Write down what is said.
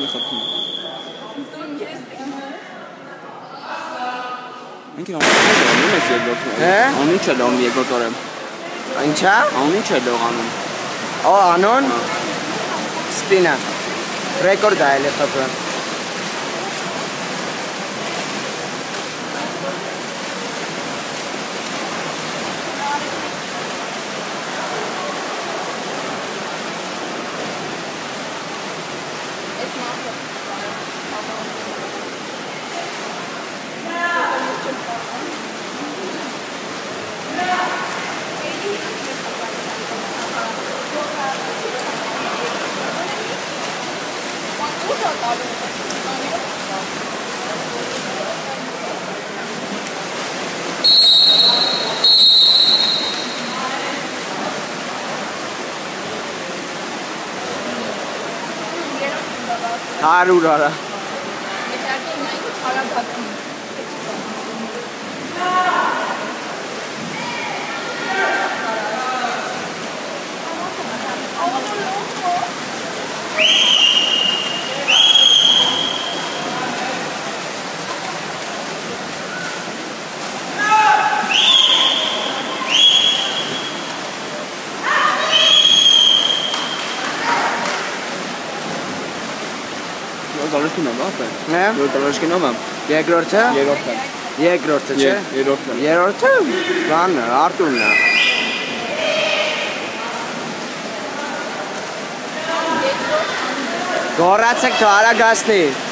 ხარ. Anche non è stato. Non c'è da un mio giocatore. In c'è? Non c'è da un. Oh, Anon? Spina. Recorda le proprio. Harurara. Dollarski noma ապե։ Հա։ Dollarski noma։ Երկրորդը։ Երրորդը։ Երկրորդը չէ։ Երրորդը։ Երրորդը բանն է, Արտուրն է։ Գորացեք թո արագացնի։